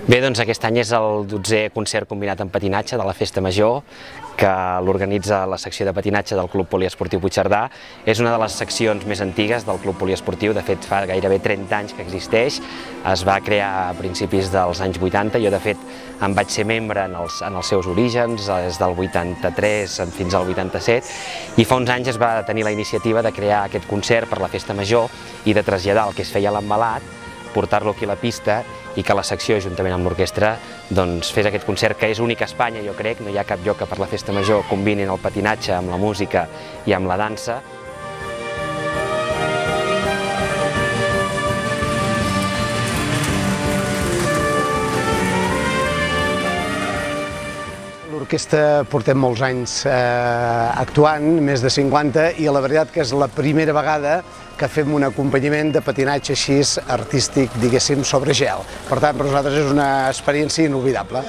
Bé, doncs aquest any és el 12è concert combinat en patinatge de la Festa Major, que l'organitza la secció de patinatge del Club Poliesportiu Puigcerdà. És una de les seccions més antigues del Club Poliesportiu, de fet fa gairebé 30 anys que existeix, es va crear a principis dels anys 80, jo de fet en vaig ser membre en els seus orígens, des del 83 fins al 87, i fa uns anys es va tenir la iniciativa de crear aquest concert per la Festa Major i de traslladar el que es feia a l'embalat, portar-lo aquí a la pista i que la secció, juntament amb l'orquestra, fes aquest concert que és únic a Espanya, jo crec. No hi ha cap lloc que per la Festa Major combinin el patinatge amb la música i amb la dansa. L'orquestra portem molts anys actuant, més de 50, i la veritat que és la primera vegada que fem un acompanyament de patinatge així artístic, diguéssim, sobre gel. Per tant, per nosaltres és una experiència inolvidable.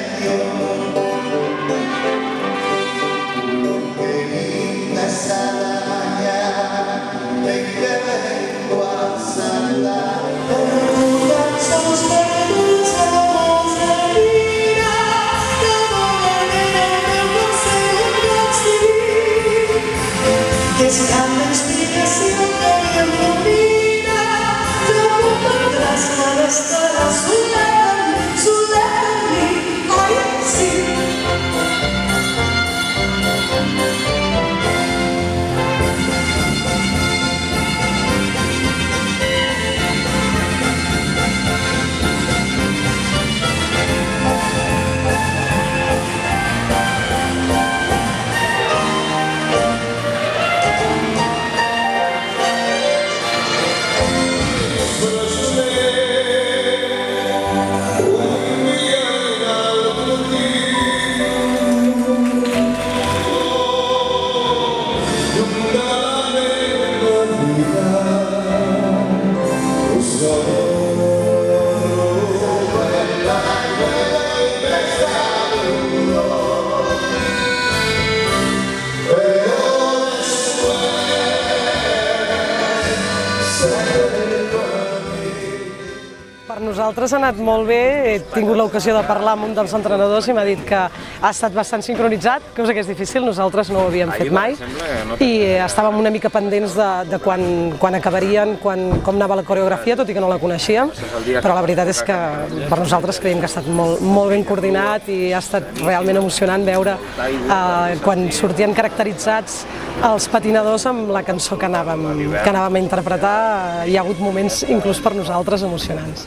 Per nosaltres ha anat molt bé, he tingut l'ocasió de parlar amb un dels entrenadors i m'ha dit que ha estat bastant sincronitzat, cosa que és difícil, nosaltres no ho havíem fet mai, i estàvem una mica pendents de quan acabarien, com anava la coreografia, tot i que no la coneixíem, però la veritat és que per nosaltres creiem que ha estat molt ben coordinat i ha estat realment emocionant veure quan sortien caracteritzats els patinadors amb la cançó que anàvem a interpretar. Hi ha hagut moments, inclús per nosaltres, emocionants.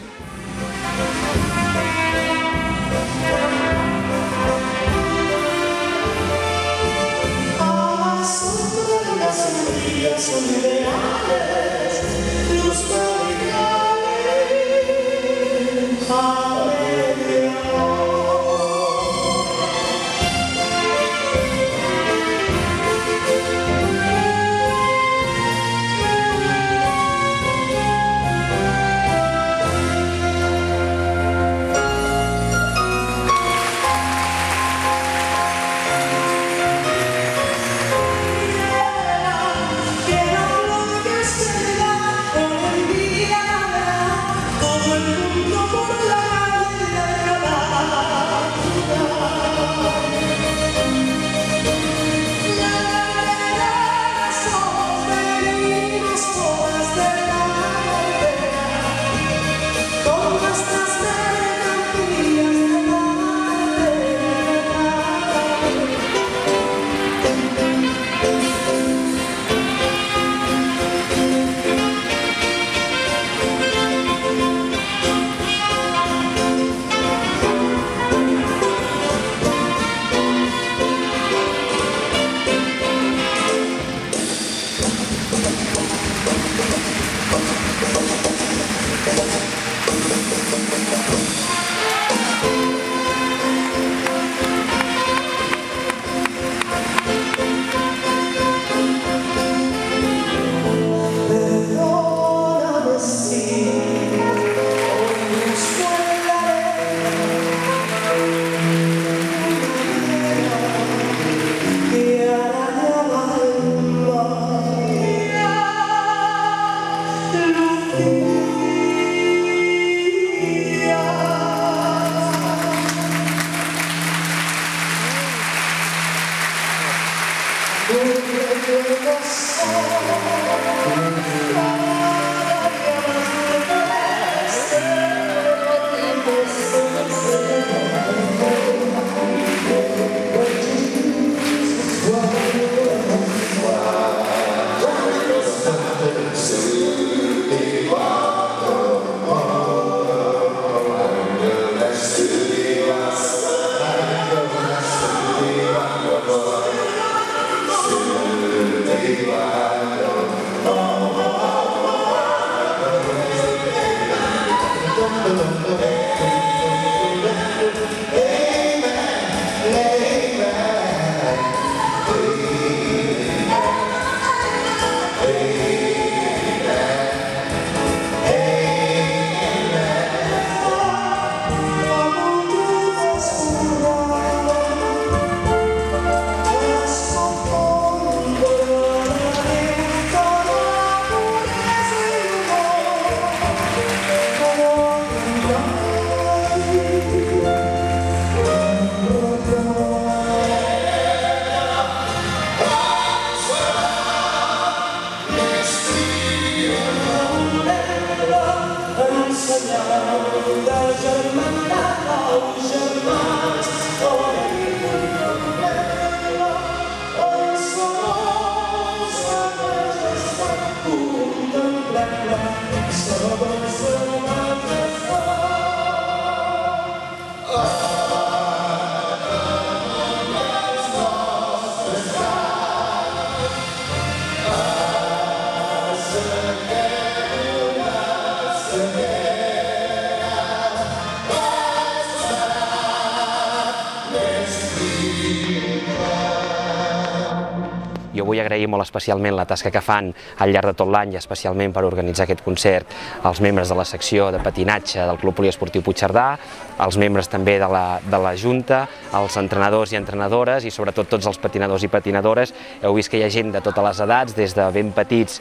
Jo vull agrair molt especialment la tasca que fan al llarg de tot l'any i especialment per organitzar aquest concert als membres de la secció de patinatge del Club Poliesportiu Puigcerdà, als membres també de la Junta, als entrenadors i entrenadores i sobretot tots els patinadors i patinadores. Heu vist que hi ha gent de totes les edats, des de ben petits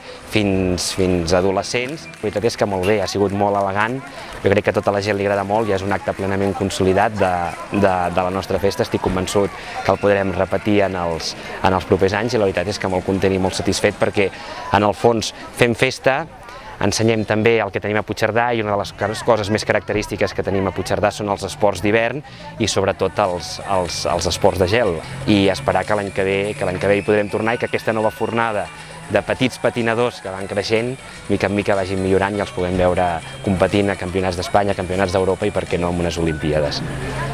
fins a adolescents. La veritat és que molt bé, ha sigut molt elegant. Jo crec que a tota la gent li agrada molt i és un acte plenament consolidat de la nostra festa. Estic convençut que el podrem repetir en els propers anys i la veritat és que molt content i molt satisfet perquè en el fons fem festa, ensenyem també el que tenim a Puigcerdà i una de les coses més característiques que tenim a Puigcerdà són els esports d'hivern i sobretot els esports de gel i esperar que l'any que ve hi podrem tornar i que aquesta nova fornada de petits patinadors que van creixent, mica en mica vagin millorant i els puguem veure competint a campionats d'Espanya, campionats d'Europa i per què no en unes Olimpíades.